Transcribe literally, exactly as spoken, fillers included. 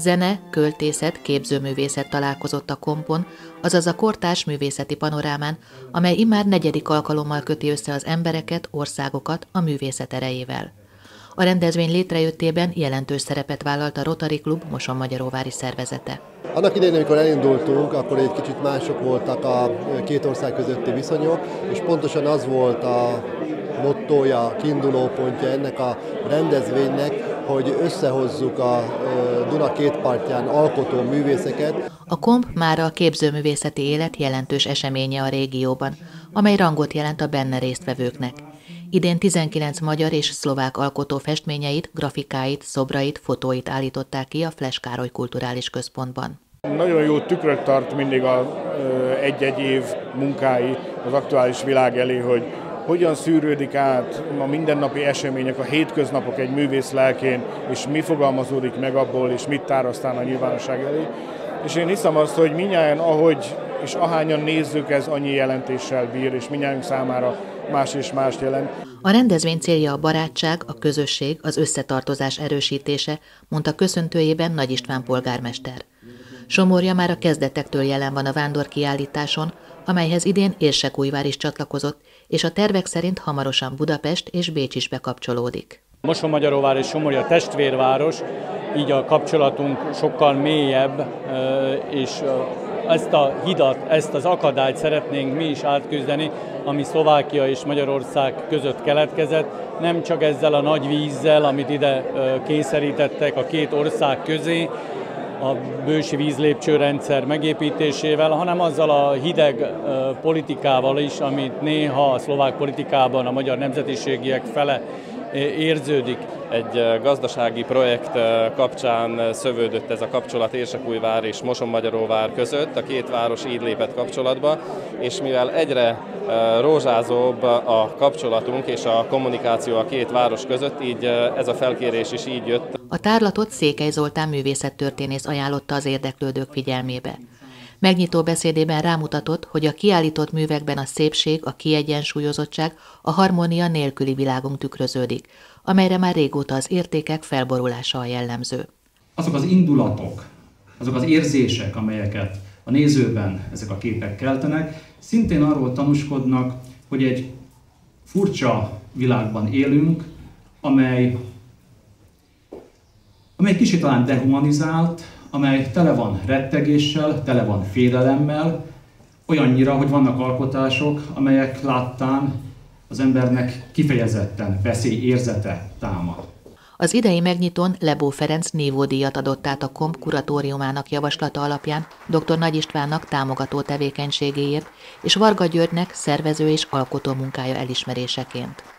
Zene, költészet, képzőművészet találkozott a kompon, azaz a kortárs művészeti panorámán, amely immár negyedik alkalommal köti össze az embereket, országokat a művészet erejével. A rendezvény létrejöttében jelentős szerepet vállalt a Rotary Klub Mosonmagyaróvári szervezete. Annak idején, amikor elindultunk, akkor egy kicsit mások voltak a két ország közötti viszonyok, és pontosan az volt a mottója, kiindulópontja ennek a rendezvénynek, hogy összehozzuk a Duna két partján alkotó művészeket. A komp mára a képzőművészeti élet jelentős eseménye a régióban, amely rangot jelent a benne résztvevőknek. Idén tizenkilenc magyar és szlovák alkotó festményeit, grafikáit, szobrait, fotóit állították ki a Fles Károly Kulturális Központban. Nagyon jó tükröt tart mindig az egy-egy év munkái az aktuális világ elé, hogy hogyan szűrődik át a mindennapi események, a hétköznapok egy művész lelkén, és mi fogalmazódik meg abból, és mit tár aztán a nyilvánosság elé. És én hiszem azt, hogy mindnyájan, ahogy és ahányan nézzük, ez annyi jelentéssel bír, és mindnyájunk számára más és mást jelent. A rendezvény célja a barátság, a közösség, az összetartozás erősítése, mondta köszöntőjében Nagy István polgármester. Somorja már a kezdetektől jelen van a vándorkiállításon, amelyhez idén Érsekújvár is csatlakozott, és a tervek szerint hamarosan Budapest és Bécs is bekapcsolódik. Mosonmagyaróvár és Somorja testvérváros, így a kapcsolatunk sokkal mélyebb, és ezt a hidat, ezt az akadályt szeretnénk mi is átküzdeni, ami Szlovákia és Magyarország között keletkezett, nem csak ezzel a nagy vízzel, amit ide kényszerítettek a két ország közé, a bősi vízlépcsőrendszer megépítésével, hanem azzal a hideg politikával is, amit néha a szlovák politikában a magyar nemzetiségiek fele érződik. Egy gazdasági projekt kapcsán szövődött ez a kapcsolat Érsekújvár és Mosonmagyaróvár között, a két város így lépett kapcsolatba, és mivel egyre rózsázóbb a kapcsolatunk és a kommunikáció a két város között, így ez a felkérés is így jött. A tárlatot Székely Zoltán művészettörténész ajánlotta az érdeklődők figyelmébe. Megnyitó beszédében rámutatott, hogy a kiállított művekben a szépség, a kiegyensúlyozottság, a harmónia nélküli világunk tükröződik, amelyre már régóta az értékek felborulása a jellemző. Azok az indulatok, azok az érzések, amelyeket a nézőben ezek a képek keltenek, szintén arról tanúskodnak, hogy egy furcsa világban élünk, amely, amely kicsit talán dehumanizált, amely tele van rettegéssel, tele van félelemmel, olyannyira, hogy vannak alkotások, amelyek láttán az embernek kifejezetten veszélyérzete támad. Az idei megnyitón Lebó Ferenc nívódíjat adott át a komp kuratóriumának javaslata alapján dr. Nagy Istvánnak támogató tevékenységéért, és Varga Györgynek szervező és alkotó munkája elismeréseként.